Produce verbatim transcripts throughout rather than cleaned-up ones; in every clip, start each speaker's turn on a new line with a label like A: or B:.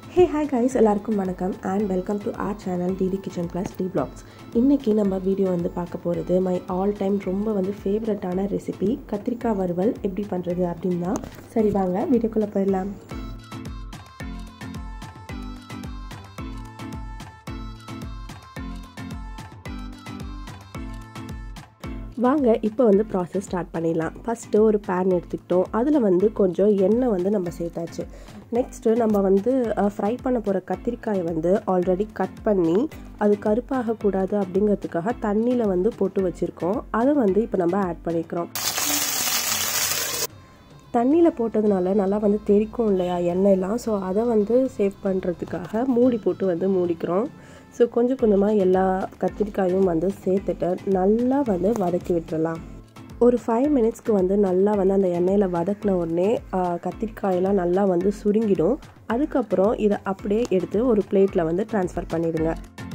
A: Hey hi guys, எல்லாருக்கும் வணக்கம் and welcome to our channel D D Kitchen Plus D Vlogs. இன்னைக்கு நம்ம video வந்து பார்க்க போறது my all time ரொம்ப வந்து ஃபேவரட்டான ரெசிபி கத்திரிக்காய் வறுவல் எப்படி பண்றது அப்படினா. சரி வாங்க வீடியோக்குள்ள போயிடலாம். வாங்க இப்போ வந்து process start பண்ணிடலாம். ஃபர்ஸ்ட் ஒரு pan எடுத்துக்கிட்டோம். அதுல வந்து கொஞ்சம் எண்ணெய் வந்து நம்ம சேர்த்தாச்சு. நெக்ஸ்ட் நம்ம வந்து ஃப்ரை பண்ண போற கத்திரிக்காயை வந்து ஆல்ரெடி கட் பண்ணி அது கருப்பாக கூடாது அப்படிங்கிறதுக்காக தண்ணில வந்து போட்டு வச்சிருக்கோம். அதை வந்து இப்போ நம்ம ஆட் பண்ணிக்கிறோம். தண்ணில போட்டதனால நல்லா வந்து தெறிக்கும் இல்லையா எண்ணெய்லாம். ஸோ அதை வந்து சேவ் பண்ணுறதுக்காக மூடி போட்டு வந்து மூடிக்கிறோம். ஸோ கொஞ்சம் கொஞ்சமாக எல்லா கத்திரிக்காயும் வந்து சேர்த்துட்டு நல்லா வந்து வதக்கி விட்டுறலாம். ஒரு ஃபைவ் மினிட்ஸ்க்கு வந்து நல்லா வந்து அந்த எண்ணெயில் வதக்கின உடனே கத்திரிக்காயெல்லாம் நல்லா வந்து சுருங்கிடும். அதுக்கப்புறம் இதை அப்படியே எடுத்து ஒரு பிளேட்டில் வந்து ட்ரான்ஸ்ஃபர் பண்ணிடுங்க.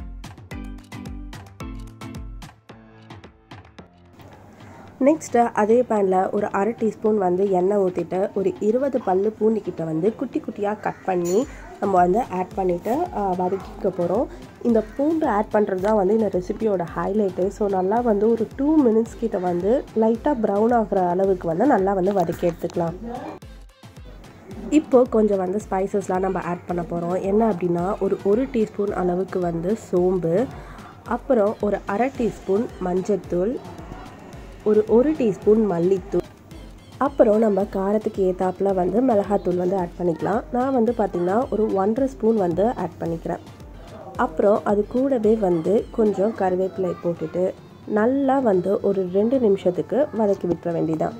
A: நெக்ஸ்ட்டு அதே பேனில் ஒரு அரை டீஸ்பூன் வந்து எண்ணெய் ஊற்றிட்டு ஒரு இருபது பல்லு பூண்டிக்கிட்ட வந்து குட்டி குட்டியாக கட் பண்ணி நம்ம வந்து ஆட் பண்ணிவிட்டு வதக்கிக்க போகிறோம். இந்த பூண்டு ஆட் பண்ணுறது தான் வந்து இந்த ரெசிபியோட ஹைலைட்டு. ஸோ நல்லா வந்து ஒரு டூ மினிட்ஸ் கிட்ட வந்து லைட்டாக ப்ரௌன் ஆகிற அளவுக்கு வந்து நல்லா வந்து வதக்கி எடுத்துக்கலாம். இப்போது கொஞ்சம் வந்து ஸ்பைசஸ்லாம் நம்ம ஆட் பண்ண போகிறோம். என்ன அப்படின்னா ஒரு ஒரு டீஸ்பூன் அளவுக்கு வந்து சோம்பு, அப்புறம் ஒரு அரை டீஸ்பூன் மஞ்சள்தூள், ஒரு ஒரு டீஸ்பூன் மல்லித்தூள், அப்புறம் நம்ம காரத்துக்கு ஏற்றாப்பில் வந்து மிளகாத்தூள் வந்து ஆட் பண்ணிக்கலாம். நான் வந்து பார்த்திங்கன்னா ஒரு ஒன்றரை ஸ்பூன் வந்து ஆட் பண்ணிக்கிறேன். அப்புறம் அது கூடவே வந்து கொஞ்சம் கருவேப்பிலை போட்டுட்டு நல்லா வந்து ஒரு ரெண்டு நிமிஷத்துக்கு வதக்கி விட்டுற வேண்டியதான்.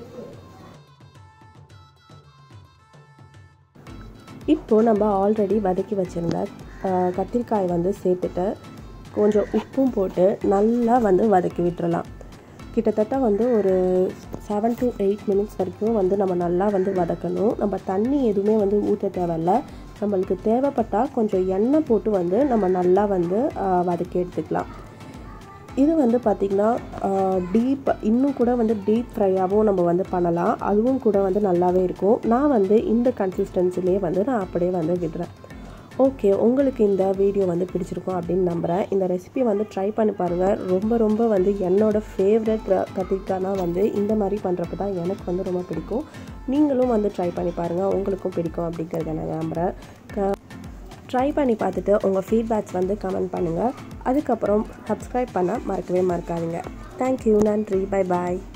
A: இப்போது நம்ம ஆல்ரெடி வதக்கி வச்சுருந்த கத்திரிக்காய் வந்து சேர்த்துட்டு கொஞ்சம் உப்பும் போட்டு நல்லா வந்து வதக்கி விட்டுறலாம். கிட்டத்தட்ட வந்து ஒரு செவன் டு எயிட் மினிட்ஸ் வரைக்கும் வந்து நம்ம நல்லா வந்து வதக்கணும். நம்ம தண்ணி எதுவுமே வந்து ஊற்ற தேவையில்ல. நம்மளுக்கு தேவைப்பட்டால் கொஞ்சம் எண்ணெய் போட்டு வந்து நம்ம நல்லா வந்து வதக்கி எடுத்துக்கலாம். இது வந்து பார்த்திங்கன்னா டீப் இன்னும் கூட வந்து டீப் ஃப்ரையாகவும் நம்ம வந்து பண்ணலாம். அதுவும் கூட வந்து நல்லாவே இருக்கும். நான் வந்து இந்த கன்சிஸ்டன்சிலே வந்து நான் அப்படியே வந்து விடுறேன். ஓகே, உங்களுக்கு இந்த வீடியோ வந்து பிடிச்சிருக்கும் அப்படின்னு நம்புகிறேன். இந்த ரெசிபி வந்து ட்ரை பண்ணி பாருங்கள். ரொம்ப ரொம்ப வந்து என்னோடய ஃபேவரட் கத்திரிக்காய்னா வந்து இந்த மாதிரி பண்ணுறப்ப தான் எனக்கு வந்து ரொம்ப பிடிக்கும். நீங்களும் வந்து ட்ரை பண்ணி பாருங்கள், உங்களுக்கும் பிடிக்கும் அப்படிங்கிறத நான் நம்புகிறேன். ட்ரை பண்ணி பார்த்துட்டு உங்கள் ஃபீட்பேக்ஸ் வந்து கமெண்ட் பண்ணுங்கள். அதுக்கப்புறம் சப்ஸ்கிரைப் பண்ண மறக்கவே மறக்காதீங்க. தேங்க்யூ, நன்றி, பை பாய்.